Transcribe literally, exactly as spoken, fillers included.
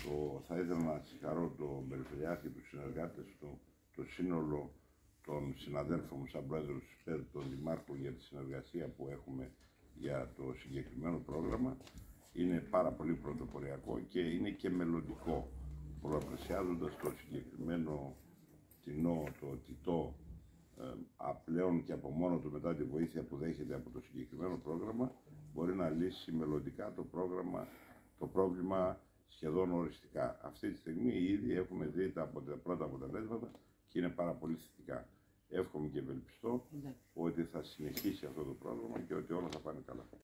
το, θα ήθελα να συγχαρώ τον Περιφερειάρχη, τους συνεργάτες του, το σύνολο των συναδέλφων μου σαν πρόεδρος του ΣΠΕΔ, τον Δημάρχο, για τη συνεργασία που έχουμε για το συγκεκριμένο πρόγραμμα. Είναι πάρα πολύ πρωτοποριακό και είναι και μελλοντικό, πολλαπλασιάζοντας το συγκεκριμένο τεινό, το τιτό, ε, πλέον και από μόνο του, μετά τη βοήθεια που δέχεται από το συγκεκριμένο πρόγραμμα, μπορεί να λύσει μελλοντικά το, πρόγραμμα, το πρόβλημα σχεδόν οριστικά. Αυτή τη στιγμή ήδη έχουμε δει τα πρώτα αποτελέσματα και είναι πάρα πολύ θετικά. Εύχομαι και ευελπιστώ ότι θα συνεχίσει αυτό το πρόγραμμα και ότι όλα θα πάνε καλά.